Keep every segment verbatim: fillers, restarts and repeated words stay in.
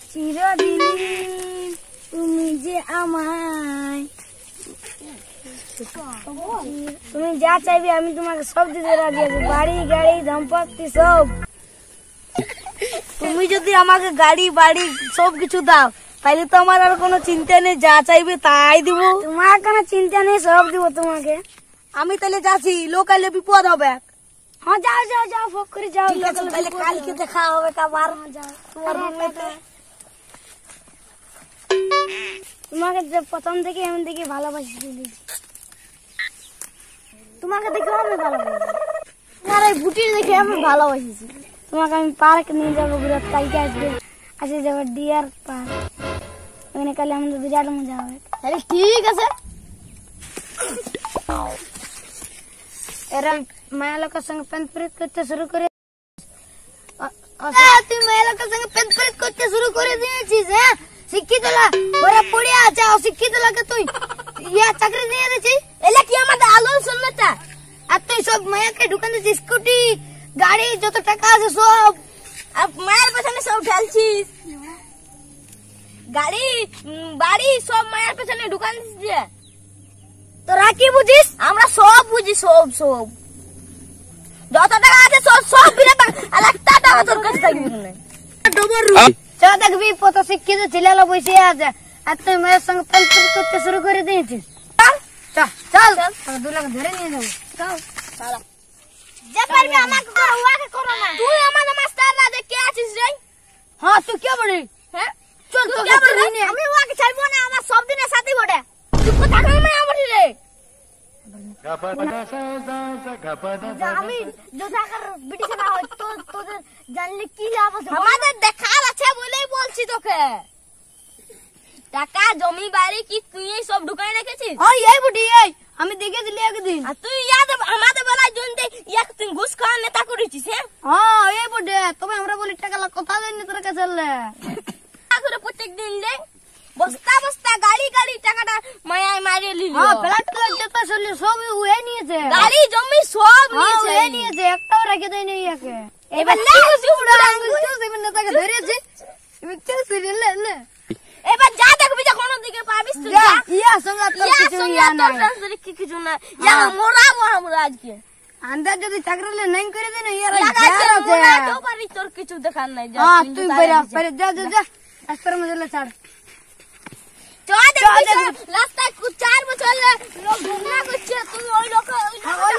চিরদিন তুমি যে আমায়, তুমি যা চাইবে আমি তোমাকে সব দিতে রাজি আছি, বাড়ি গাড়ি সম্পত্তি সব। তুমি যদি আমাকে গাড়ি বাড়ি সব কিছু দাও তাহলে তো আমার আর কোনো চিন্তা নেই, যা চাইবে তাই দিব। তোমার কোনো চিন্তা নেই, সব দিব তোমাকে। আমি তাহলে যাচ্ছি, লোকালে বিপদ হবে। হ্যাঁ যাও যাও যাও, ফোক করে যাও, তাহলে কালকে দেখা হবে আবার তোমার রুমেতে। তোমাকে প্রথম থেকে এমন দেখে ভালোবাসি দিয়েছি, তোমাকে দেখে আমি ভালোবাসি, তোমার এই বুটির দেখে আমি ভালোবাসিছি। তোমাকে আমি পার্ক নিয়ে যাবো, বিরাট কালকে আসবে, আসে যাবো ডিয়ার পার্ক, ওখানে কালে আমাদের বিরাট মজা হবে। তাহলে ঠিক আছে। এরা মায়া লোকের সঙ্গে প্রেম প্রীত করতে শুরু করে, তুই মায়া লোকের সঙ্গে প্রেম প্রীত করতে শুরু করে দিয়েছিস। হ্যাঁ শিক্ষিত লোক ওরা পড়ে আছে, অশিক্ষিত লোকে তুই ইয়া চাকরি দিয়ে দিচ্ছিস। এলা কি আমাদের আলো শুনটা? আর তুই সব মায়াকে ঢুকান দিচ্ছিস, স্কুটি গাড়ি যত টাকা আছে সব, আর মায়ের পেছনে সব ঢালছিস, গাড়ি বাড়ি সব মায়ের পেছনে ঢুকান দিচ্ছিস। তোরা কি বুঝিস? আমরা সব বুঝি, সব সব যত টাকা আছে সব সব ফিরে পাক, আর একটা টাকা তোর কাছে থাকবে না। ডবল রু চল দেখবি, কত শিক্ষিত ছেলেরা বসে আছে, আর তুই মেয়ের সঙ্গে প্রেম করতে শুরু করে দিয়েছিস। চল চল চল, দু লাখ ধরে নিয়ে যাবো। চল চল, যে পারবি আমাকে করো, ওকে করো না। তুই আমাদের মাস্টার না দেখে আছিস রে? হ্যাঁ তুই কে বলি? হ্যাঁ চল তো কে, আমি ওকে ছাড়বো না, আমার সব দিনের সাথী বটে। তুই কথা কই না আমারে রে? আমি যোধাকার ব্রিটিশ না হয় তো তোদের জানলে কি লাভ আছে? আমাদের দেখার আছে বলেই বলছি তোকে। টাকা জমি বাড়ি কি তুই সব ঢুকাই রেখেছিস? হ্যাঁ এই বুটি, এই আমি দেখেছিলি একদিন। আর তুই ইয়াদ আমাদের বেলায় জনতে এক তুই ঘুষ খাওয়া নেতা করেছিস। হ্যাঁ হ্যাঁ এই বুটি, তবে আমরা বলি টাকা কথা দেয়নি তোর কাছে, করে প্রত্যেক দিন দে বস্তা বস্তা গাড়ি গাড়ি টাকাটা মায়ায় মারিয়ে নিল। হ্যাঁ ফ্ল্যাট ফ্ল্যাট যত চলে সব ওই নিয়েছে, গাড়ি জমি সব নিয়েছে, ওই নিয়েছে, একটাও রেখে দেয়নি ইয়াকে। এবার লে সুড়া আঙ্গুল চুষে না তাকে ধরেছে, এবার চুষে লে লে। এবার যা দেখবি যে কোন দিকে পাবিস তুই যা। ইয়া সঙ্গে তোর কিছু ইয়া না, তোর কি কিছু না, ইয়া মোরাবো আমরা আজকে। আন্দাজ যদি চাকরি লে নাই করে দেন ইয়ার যা মোরা তো পারি, তোর কিছু দেখার নাই। যা তুই বাইরে বাইরে যা যা যা, আস্তার মধ্যে ছাড়। চল দেখবি রাস্তায় চার বছর লোক ঘুমনা করছে, তুই ওই লোক ওই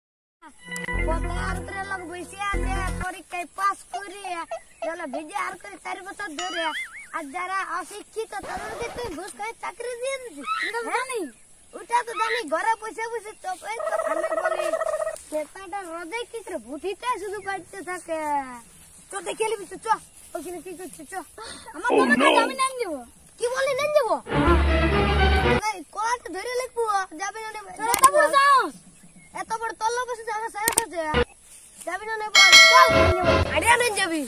আর করে লোক বসে আছে পরীক্ষায় পাস করে যারা ভিজে আর করে চার বছর ধরে, আর যারা অশিক্ষিত তাদেরকে তুই ঘুষ খাই চাকরি দিয়ে দিচ্ছিস। জানি ওটা তো জানি, ঘরে বসে বসে চোখে তো আমি বলি চেতাটা রোদে কি করে বুটিটা শুধু কাটতে থাকে। তো দেখে নিবি তো, চ ওখানে কি করছিস, চ আমার তোমাকে আমি নাম দেবো। কি বলি নেন যাবো? কলাটা ধরে লিখবো, যাবি না এত বড় সাহস, এত বড় তল্লা বসে যাবে সাহস আছে, যাবি না নেব? চল আইডিয়া নেন যাবি।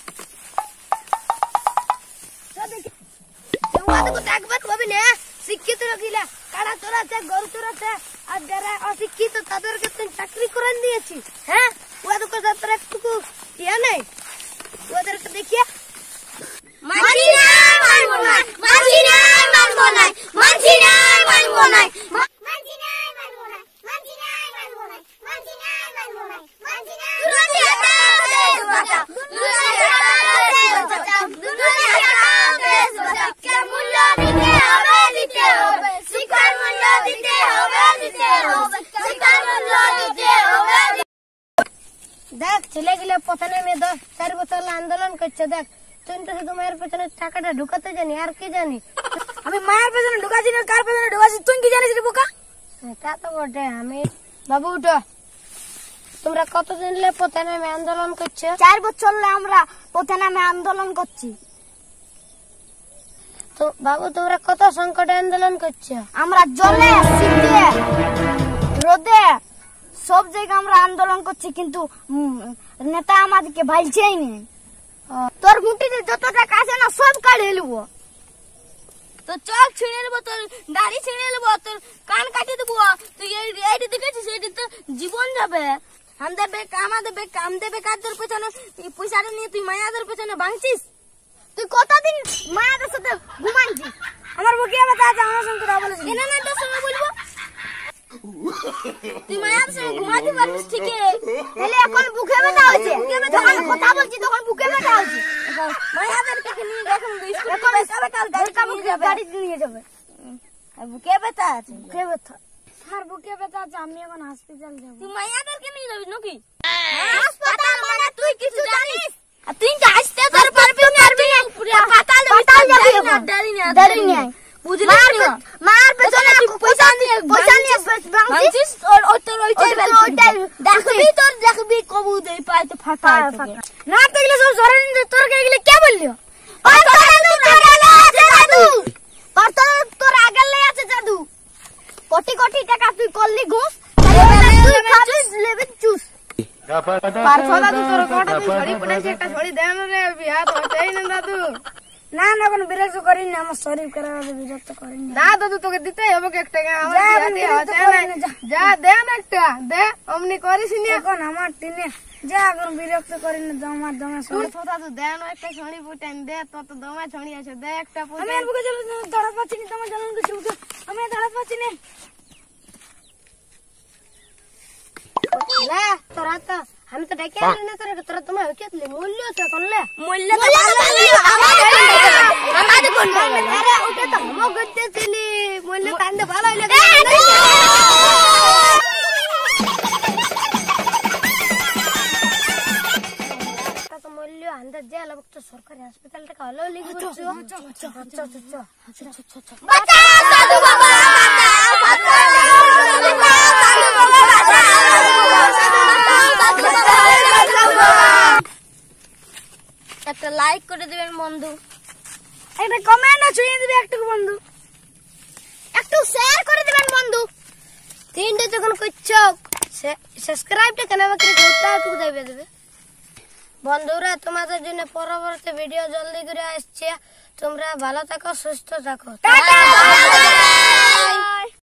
একবার ভাবি না শিক্ষিত রাখিলা কারা তোরাতে গরু তোরাতে, আর যারা অশিক্ষিত তাদেরকে তুই চাকরি করে দিয়েছিস। হ্যাঁ ওদের কথা তোর একটুকু ইয়া নেই, ওদেরকে দেখিয়া মানছি না মানবো না, মানছি না মানবো না, মানছি না মানবো না, মানছি না মানবো না, মানছি না মানবো না, মানছি না মানবো না, মানছি না। দুনিয়া দেশ বাঁচাও, দুনিয়া দেশ বাঁচাও, দুনিয়া দেশ বাঁচাও। শিক্ষার মূল্য দিতে হবে, দিতে হবে, শিক্ষার মূল্য দিতে হবে, দিতে হবে, শিক্ষার মূল্য দিতে হবে। দেখ ছেলেগুলো প্রথমে মেয়ে দশ চার বছর আন্দোলন করছে, দেখ তুই তো শুধু মায়ের পেছনে টাকাটা ঢুকাতে জানি, আর কি জানি? আমি মায়ের পেছনে ঢুকাছি না, কার পেছনে ঢুকাছি তুই কি জানিস রে বোকা? তা তো বটে। আমি বাবু উঠো, তোমরা কতদিন লে পথে নামে আন্দোলন করছো? চার বছর লে আমরা পথে নামে আন্দোলন করছি। তো বাবু তোমরা কত সংকটে আন্দোলন করছো? আমরা জলে শীতে রোদে সব জায়গায় আমরা আন্দোলন করছি, কিন্তু নেতা আমাদেরকে ভাইলছেই না। তোর মুটিতে যত টাকা আছে না সব কাটে নেবো, তোর চোখ ছিঁড়ে নেবো, তোর দাড়ি ছিঁড়ে নেবো, তোর কান কাটিয়ে দেবো। তুই এইটা দেখেছিস, এইটা তো জীবন যাবে। আমাদের আমাদের আমাদের বেকারদের পেছনে পয়সাটা নিয়ে তুই মায়াদের পেছনে ভাঙছিস। তুই কতদিন এনা না তো সময় বলবো তুই মায়ার সঙ্গে ঘুমাতে পারছিস ঠিক তাহলে এখন বুকে ব্যথা হচ্ছে যখন কথা বলছি তখন বুকে ব্যথা হচ্ছে মায়াদেরকে নিয়ে এখন এখন সবে কাল গাড়ি নিয়ে যাবে বুকে ব্যথা আছে বুকে ব্যথা স্যার বুকে ব্যথা আছে আমি এখন হসপিটাল যাব তুই মায়াদেরকে নিয়ে যাবি নাকি হাসপাতাল মানে তুই কিছু জানিস আর তুই কি আসতে তোর পারবি পারবি হাসপাতাল যাবি না দাঁড়ি না দাঁড়ি না বুঝলি না মার পেছনে পয়সা নিয়ে পয়সা নিয়ে বাংছিস আর ও তোর ওইটাই ওইটাই দেখবি তোর দেখবি কবু দেই পায় তো ফাটা না দেখলে সব সরে নিতে তোর কে গেলে কে বললিও ওই তোর আগলে আছে জাদু তোর তোর তোর আগলে আছে জাদু কোটি কোটি টাকা তুই করলি ঘুষ তুই খাবি লেবে চুস পারছো দাদু তোর কোটা তুই ছড়ি পড়েছে একটা ছড়ি দেন রে বিয়া তো হতেই না দাদু না না কোন বিরক্ত করিনি না আমার শরীর খারাপ বিরক্ত করিনি না দাদু তোকে দিতেই হবে একটা আমার যা দে না একটা দে অমনি করিস নি এখন আমার টিনে যা এখন বিরক্ত করিনি দমার দমে শরীর দাদু দে না একটা ছড়ি ফুটান দে তো তো দমে ছড়ি আছে দে একটা ফুটান আমি আর বুকে চলে দাঁড়া পাচ্ছি না তোমার জানান তো চুপ আমি দাঁড়া পাচ্ছি না লে তোরা তো আমি তো ডেকে আনি না তোরা তোরা তোমার কেতলে মূল্য তো করলে মূল্য তো ভালো আমাদের কোন আরে ওটা তো हम গতে ছিলি মূল্য কান্দে ভালো লাগে তো মূল্য আন্দাজ যে লাগব তো সরকারি হাসপাতাল টাকা হলো লিখি বলছো আচ্ছা আচ্ছা আচ্ছা আচ্ছা বাঁচা সাধু বাবা বাঁচা সাধু বাবা একটা লাইক করে দিবেন বন্ধু একটা কমেন্ট ছুঁয়ে দিবে একটু বন্ধু একটু শেয়ার করে দিবেন বন্ধু তিনটে যখন করছো সাবস্ক্রাইবটা কেন আমাকে ঘন্টা একটু দাবিয়ে দেবে বন্ধুরা তোমাদের জন্য পরবর্তী ভিডিও জলদি করে আসছে তোমরা ভালো থাকো সুস্থ থাকো টাটা।